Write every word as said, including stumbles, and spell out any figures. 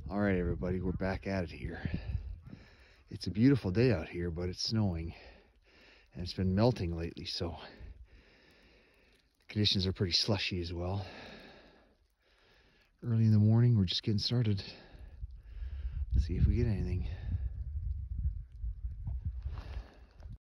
All right, everybody, we're back at it here. It's a beautiful day out here, but it's snowing, and it's been melting lately, so conditions are pretty slushy as well. Early in the morning, we're just getting started. Let's see if we get anything.